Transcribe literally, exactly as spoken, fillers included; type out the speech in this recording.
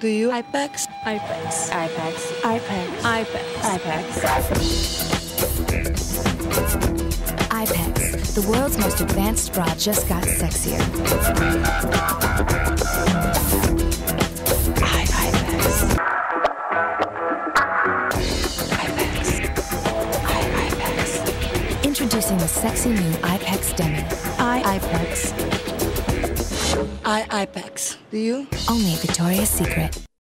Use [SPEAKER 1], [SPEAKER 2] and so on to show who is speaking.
[SPEAKER 1] Do you? Ipex?
[SPEAKER 2] Ipex.
[SPEAKER 3] Ipex.
[SPEAKER 2] Ipex.
[SPEAKER 3] Ipex.
[SPEAKER 4] Ipex, the world's most advanced bra, just got sexier.
[SPEAKER 3] I Ipex. Ipex. I Ipex.
[SPEAKER 4] Introducing the sexy new Ipex Demi.
[SPEAKER 2] I Ipex.
[SPEAKER 1] I Ipex. Do you?
[SPEAKER 4] Only at Victoria's Secret.